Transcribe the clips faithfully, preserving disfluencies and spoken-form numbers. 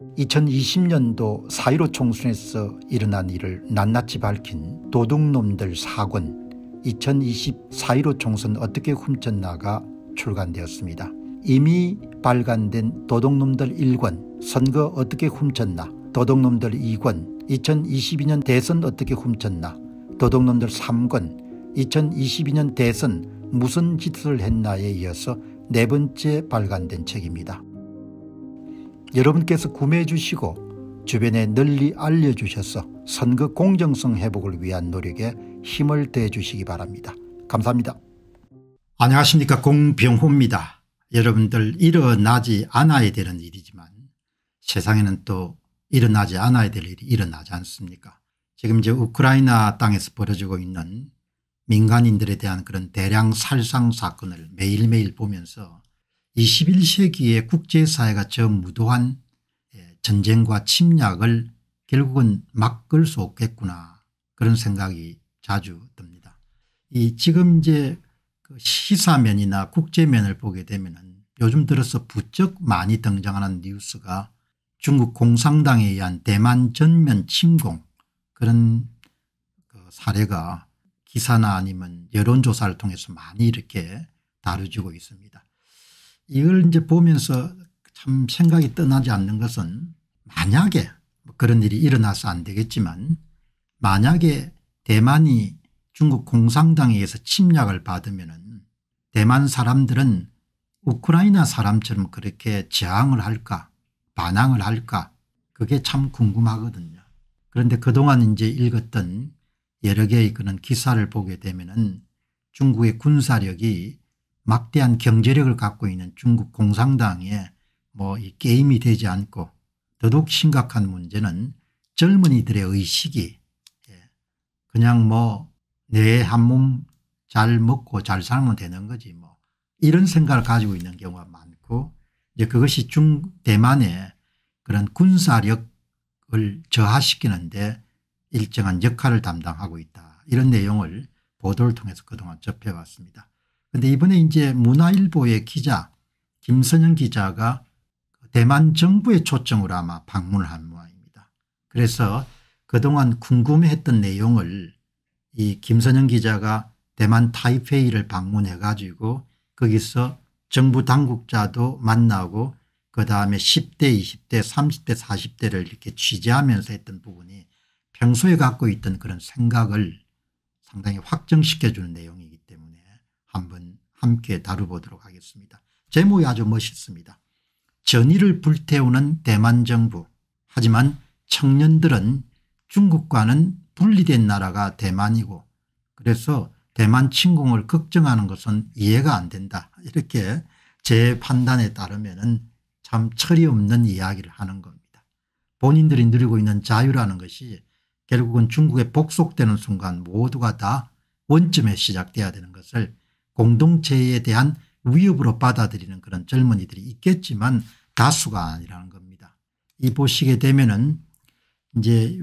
이천이십 년도 사일오 총선에서 일어난 일을 낱낱이 밝힌 도둑놈들 사 권 이천이십 사일오 총선 어떻게 훔쳤나가 출간되었습니다. 이미 발간된 도둑놈들 일 권 선거 어떻게 훔쳤나, 도둑놈들 이 권 이천이십이 년 대선 어떻게 훔쳤나, 도둑놈들 삼 권 이천이십이 년 대선 무슨 짓을 했나에 이어서 네 번째 발간된 책입니다. 여러분께서 구매해 주시고 주변에 널리 알려주셔서 선거 공정성 회복을 위한 노력에 힘을 더해 주시기 바랍니다. 감사합니다. 안녕하십니까, 공병호입니다. 여러분들, 일어나지 않아야 되는 일이지만 세상에는 또 일어나지 않아야 될 일이 일어나지 않습니까? 지금 이제 우크라이나 땅에서 벌어지고 있는 민간인들에 대한 그런 대량 살상 사건을 매일매일 보면서 이십일 세기의 국제사회가 저 무도한 전쟁과 침략을 결국은 막을 수 없겠구나, 그런 생각이 자주 듭니다. 이 지금 이제 그 시사면이나 국제면을 보게 되면은 요즘 들어서 부쩍 많이 등장하는 뉴스가 중국 공산당에 의한 대만 전면 침공, 그런 그 사례가 기사나 아니면 여론조사를 통해서 많이 이렇게 다뤄지고 있습니다. 이걸 이제 보면서 참 생각이 떠나지 않는 것은, 만약에 그런 일이 일어나서 안 되겠지만 만약에 대만이 중국 공산당에 의해서 침략을 받으면은 대만 사람들은 우크라이나 사람처럼 그렇게 저항을 할까, 반항을 할까, 그게 참 궁금하거든요. 그런데 그동안 이제 읽었던 여러 개의 그런 기사를 보게 되면은 중국의 군사력이 막대한 경제력을 갖고 있는 중국 공산당에 뭐 이 게임이 되지 않고, 더더욱 심각한 문제는 젊은이들의 의식이 그냥 뭐 내 한 몸 잘 먹고 잘 살면 되는 거지 뭐, 이런 생각을 가지고 있는 경우가 많고, 이제 그것이 중 대만의 그런 군사력을 저하시키는데 일정한 역할을 담당하고 있다, 이런 내용을 보도를 통해서 그동안 접해왔습니다. 그런데 이번에 이제 문화일보의 기자 김선영 기자가 대만 정부의 초청으로 아마 방문을 한 모양입니다. 그래서 그동안 궁금해했던 내용을 이 김선영 기자가 대만 타이페이를 방문해 가지고 거기서 정부 당국자도 만나고 그다음에 십 대 이십 대 삼십 대 사십 대를 이렇게 취재하면서 했던 부분이 평소에 갖고 있던 그런 생각을 상당히 확정시켜주는 내용이기 때문에 한번 함께 다뤄보도록 하겠습니다. 제목이 아주 멋있습니다. 전의를 불태우는 대만 정부. 하지만 청년들은 중국과는 분리된 나라가 대만이고, 그래서 대만 침공을 걱정하는 것은 이해가 안 된다, 이렇게 제 판단에 따르면 참 철이 없는 이야기를 하는 겁니다. 본인들이 누리고 있는 자유라는 것이 결국은 중국에 복속되는 순간 모두가 다 원점에 시작돼야 되는 것을 공동체에 대한 위협으로 받아들이는 그런 젊은이들이 있겠지만 다수가 아니라는 겁니다. 이 보시게 되면은 이제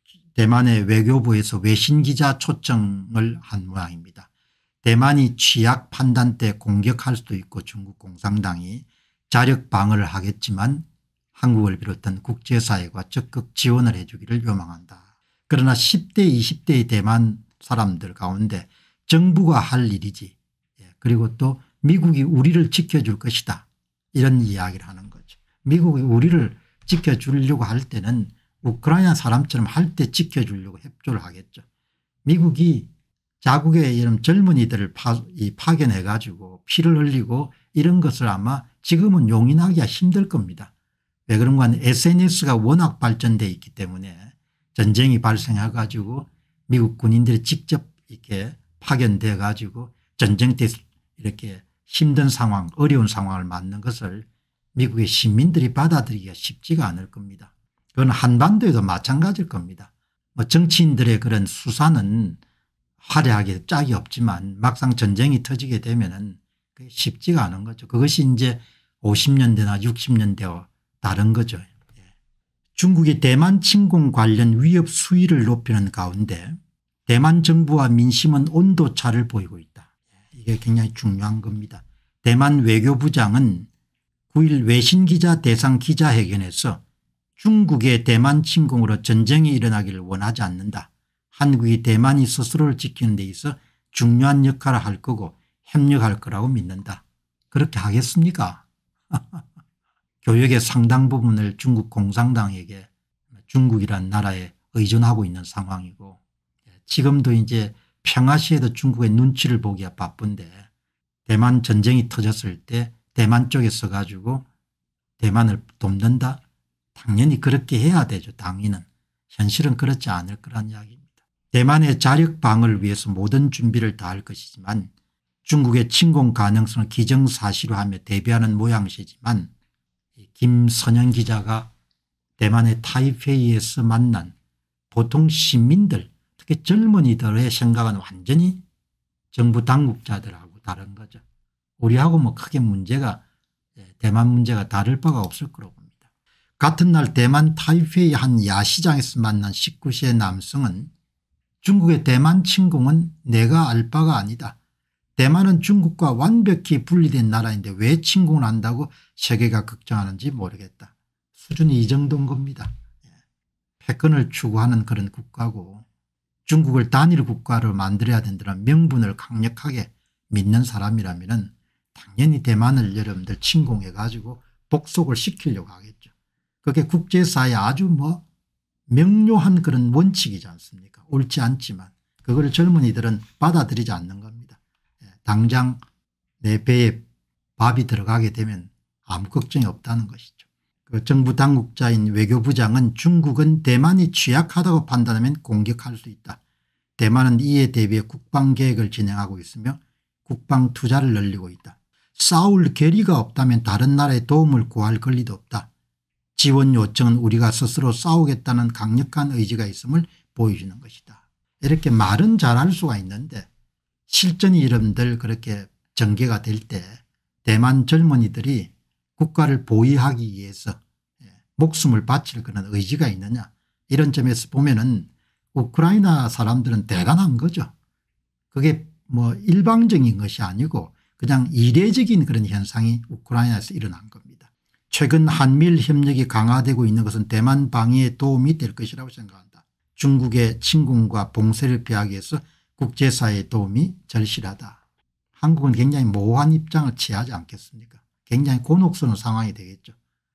대만의 외교부에서 외신기자 초청을 한 모양입니다. 대만이 취약 판단 때 공격할 수도 있고 중국 공산당이 자력 방어를 하겠지만 한국을 비롯한 국제사회가 적극 지원을 해 주기를 요망한다. 그러나 십 대 이십 대의 대만 사람들 가운데 정부가 할 일이지, 그리고 또 미국이 우리를 지켜줄 것이다, 이런 이야기를 하는 거죠. 미국이 우리를 지켜주려고 할 때는 우크라이나 사람처럼 할 때 지켜주려고 협조를 하겠죠. 미국이 자국의 이런 젊은이들을 파, 이 파견해 가지고 피를 흘리고 이런 것을 아마 지금은 용인하기가 힘들 겁니다. 왜 그런가 하면 에스엔에스가 워낙 발전되어 있기 때문에 전쟁이 발생해 가지고 미국 군인들이 직접 이렇게 파견돼 가지고 전쟁 때 이렇게 힘든 상황, 어려운 상황을 맞는 것을 미국의 시민들이 받아들이기가 쉽지가 않을 겁니다. 그건 한반도에도 마찬가지일 겁니다. 뭐 정치인들의 그런 수사는 화려하게 짝이 없지만 막상 전쟁이 터지게 되면은 그게 쉽지가 않은 거죠. 그것이 이제 오십 년대나 육십 년대와 다른 거죠. 예. 중국이 대만 침공 관련 위협 수위를 높이는 가운데 대만 정부와 민심은 온도차를 보이고 있다. 이게 굉장히 중요한 겁니다. 대만 외교부장은 구 일 외신기자 대상 기자회견에서 중국의 대만 침공으로 전쟁이 일어나기를 원하지 않는다. 한국이 대만이 스스로를 지키는 데 있어 중요한 역할을 할 거고 협력할 거라고 믿는다. 그렇게 하겠습니까? 교역의 상당 부분을 중국 공산당에게 중국이란 나라에 의존하고 있는 상황이고 지금도 이제 평화시에도 중국의 눈치를 보기가 바쁜데 대만 전쟁이 터졌을 때 대만 쪽에 서가지고 대만을 돕는다? 당연히 그렇게 해야 되죠. 당연은. 현실은 그렇지 않을 거란 이야기입니다. 대만의 자력 방어를 위해서 모든 준비를 다 할 것이지만 중국의 침공 가능성을 기정사실화하며 대비하는 모양새지만 김선영 기자가 대만의 타이페이에서 만난 보통 시민들 특히 젊은이들의 생각은 완전히 정부 당국자들하고 다른 거죠. 우리하고 뭐 크게 문제가 대만 문제가 다를 바가 없을 거라고 봅니다. 같은 날 대만 타이페이 한 야시장에서 만난 십구 세의 남성은 중국의 대만 침공은 내가 알 바가 아니다. 대만은 중국과 완벽히 분리된 나라인데 왜 침공을 한다고 세계가 걱정하는지 모르겠다. 수준이 이 정도인 겁니다. 패권을 추구하는 그런 국가고 중국을 단일 국가로 만들어야 된다는 명분을 강력하게 믿는 사람이라면 당연히 대만을 여러분들 침공해 가지고 복속을 시키려고 하겠죠. 그게 국제사회에 아주 뭐 명료한 그런 원칙이지 않습니까? 옳지 않지만 그걸 젊은이들은 받아들이지 않는 겁니다. 당장 내 배에 밥이 들어가게 되면 아무 걱정이 없다는 것이죠. 그 정부 당국자인 외교부장은 중국은 대만이 취약하다고 판단하면 공격할 수 있다. 대만은 이에 대비해 국방계획을 진행하고 있으며 국방 투자를 늘리고 있다. 싸울 계리가 없다면 다른 나라의 도움을 구할 권리도 없다. 지원 요청은 우리가 스스로 싸우겠다는 강력한 의지가 있음을 보여주는 것이다. 이렇게 말은 잘할 수가 있는데 실전이 여러분들 그렇게 전개가 될 때 대만 젊은이들이 국가를 보위하기 위해서 목숨을 바칠 그런 의지가 있느냐 이런 점에서 보면은 우크라이나 사람들은 대단한 거죠. 그게 뭐 일방적인 것이 아니고 그냥 이례적인 그런 현상이 우크라이나에서 일어난 겁니다. 최근 한미일 협력이 강화되고 있는 것은 대만 방위에 도움이 될 것이라고 생각한다. 중국의 침공과 봉쇄를 피하기 위해서 국제사회의 도움이 절실하다. 한국은 굉장히 모호한 입장을 취하지 않겠습니까? 굉장히 곤혹스러운 상황이 되겠죠.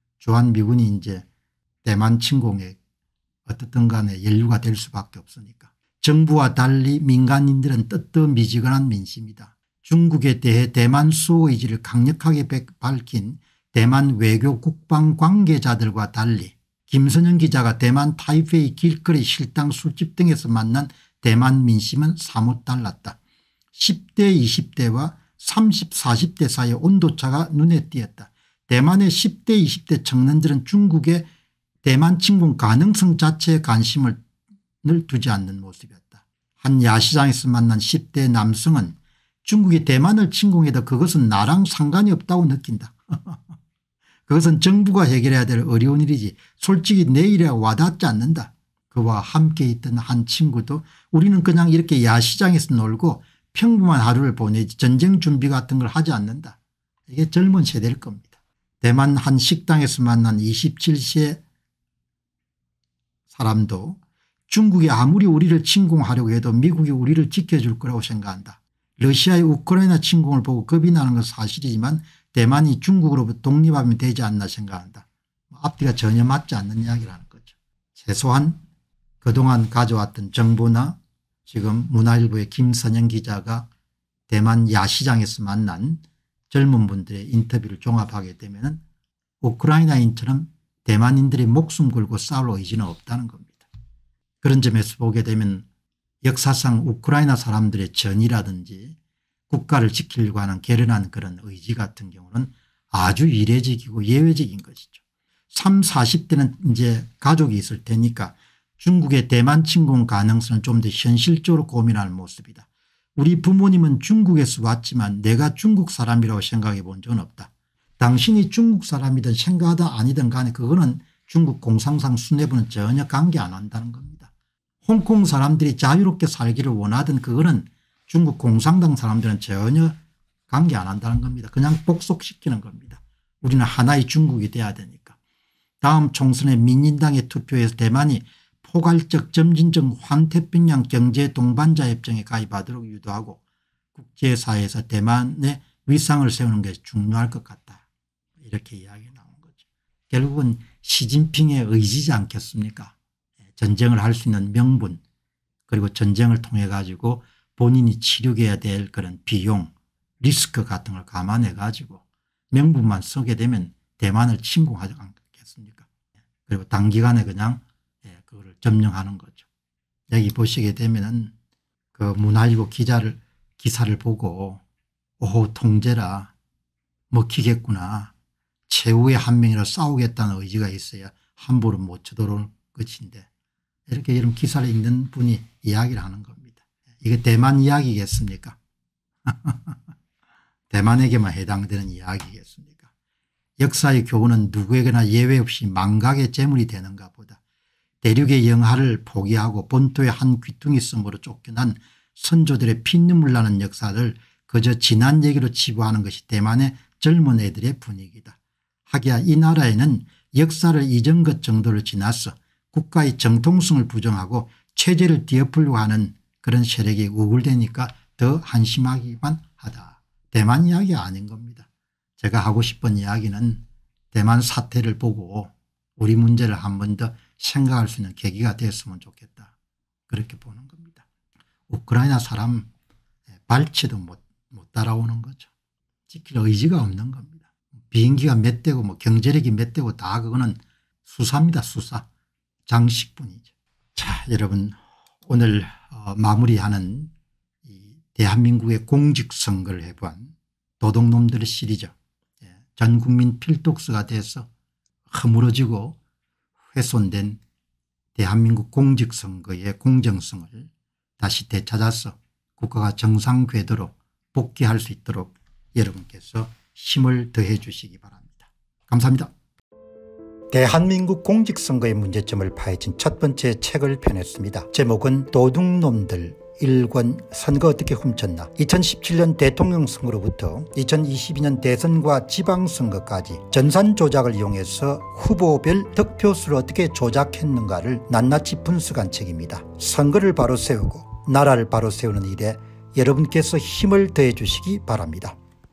주한미군이 이제 대만 침공에 어떻든 간에 연루가 될 수밖에 없으니까. 정부와 달리 민간인들은 뜨뜻미지근한 민심이다. 중국에 대해 대만 수호 의지를 강력하게 밝힌 대만 외교 국방 관계자들과 달리 김선영 기자가 대만 타이페이 길거리 식당 술집 등에서 만난 대만 민심은 사뭇 달랐다. 십 대 이십 대와 삼십 사십 대 사이의 온도차가 눈에 띄었다. 대만의 십 대 이십 대 청년들은 중국의 대만 침공 가능성 자체에 관심을 두지 않는 모습이었다. 한 야시장에서 만난 십 대 남성은 중국이 대만을 침공해도 그것은 나랑 상관이 없다고 느낀다. 그것은 정부가 해결해야 될 어려운 일이지 솔직히 내 일에 와닿지 않는다. 그와 함께 있던 한 친구도 우리는 그냥 이렇게 야시장에서 놀고 평범한 하루를 보내지 전쟁 준비 같은 걸 하지 않는다. 이게 젊은 세대일 겁니다. 대만 한 식당에서 만난 이십칠 세 사람도 중국이 아무리 우리를 침공하려고 해도 미국이 우리를 지켜줄 거라고 생각한다. 러시아의 우크라이나 침공을 보고 겁이 나는 건 사실이지만 대만이 중국으로부터 독립하면 되지 않나 생각한다. 앞뒤가 전혀 맞지 않는 이야기라는 거죠. 최소한 그동안 가져왔던 정보나 지금 문화일보의 김선영 기자가 대만 야시장에서 만난 젊은 분들의 인터뷰를 종합하게 되면 우크라이나인처럼 대만인들이 목숨 걸고 싸울 의지는 없다는 겁니다. 그런 점에서 보게 되면 역사상 우크라이나 사람들의 전이라든지 국가를 지키려고 하는 결연한 그런 의지 같은 경우는 아주 이례적이고 예외적인 것이죠. 삼십 사십 대는 이제 가족이 있을 테니까 중국의 대만 침공 가능성을 좀 더 현실적으로 고민하는 모습이다. 우리 부모님은 중국에서 왔지만 내가 중국 사람이라고 생각해 본 적은 없다. 당신이 중국 사람이든 생각하든 아니든 간에 그거는 중국 공산당 수뇌부는 전혀 관계 안 한다는 겁니다. 홍콩 사람들이 자유롭게 살기를 원하든 그거는 중국 공산당 사람들은 전혀 관계 안 한다는 겁니다. 그냥 복속시키는 겁니다. 우리는 하나의 중국이 돼야 되니까. 다음 총선에 민진당에 투표해서 대만이 포괄적 점진적 환태평양 경제 동반자 협정에 가입하도록 유도하고 국제사회에서 대만의 위상을 세우는 것이 중요할 것 같다. 이렇게 이야기 나온 거죠. 결국은 시진핑의 의지지 않겠습니까? 전쟁을 할 수 있는 명분 그리고 전쟁을 통해 가지고 본인이 치르게 될 그런 비용 리스크 같은 걸 감안해 가지고 명분만 쓰게 되면 대만을 침공하지 않겠습니까? 그리고 단기간에 그냥 그거를 점령하는 거죠. 여기 보시게 되면은 그 문화일보 기자를 기사를 보고 오호 통제라 먹히겠구나. 최후의 한 명이라 싸우겠다는 의지가 있어야 함부로 못 쳐들어올 것인데 이렇게 이런 기사를 읽는 분이 이야기를 하는 겁니다. 이게 대만 이야기겠습니까? 대만에게만 해당되는 이야기겠습니까? 역사의 교훈은 누구에게나 예외 없이 망각의 제물이 되는가 보다. 대륙의 영하를 포기하고 본토의 한 귀퉁이 섬으로 쫓겨난 선조들의 피눈물 나는 역사를 그저 지난 얘기로 치부하는 것이 대만의 젊은 애들의 분위기다. 하기야 이 나라에는 역사를 잊은 것 정도를 지나서 국가의 정통성을 부정하고 체제를 뒤엎으려고 하는 그런 세력이 우글대니까 더 한심하기만 하다. 대만 이야기가 아닌 겁니다. 제가 하고 싶은 이야기는 대만 사태를 보고 우리 문제를 한 번 더 생각할 수 있는 계기가 됐으면 좋겠다. 그렇게 보는 겁니다. 우크라이나 사람 발치도 못, 못 따라오는 거죠. 지킬 의지가 없는 겁니다. 비행기가 몇 대고 뭐 경제력이 몇 대고 다 그거는 수사입니다. 수사. 장식뿐이죠. 자, 여러분 오늘 어, 마무리하는 이 대한민국의 공직선거를 해본 도둑놈들의 시리즈 예, 전 국민 필독서가 돼서 허물어지고 훼손된 대한민국 공직선거의 공정성을 다시 되찾아서 국가가 정상 궤도로 복귀할 수 있도록 여러분께서 힘을 더해 주시기 바랍니다. 감사합니다. 대한민국 공직선거의 문제점을 파헤친 첫 번째 책을 펴냈습니다. 제목은 도둑놈들 일 권 선거 어떻게 훔쳤나. 이천십칠 년 대통령 선거로부터 이천이십이 년 대선과 지방선거까지 전산 조작을 이용해서 후보별 득표수를 어떻게 조작했는가를 낱낱이 분석한 책입니다. 선거를 바로 세우고 나라를 바로 세우는 일에 여러분께서 힘을 더해 주시기 바랍니다.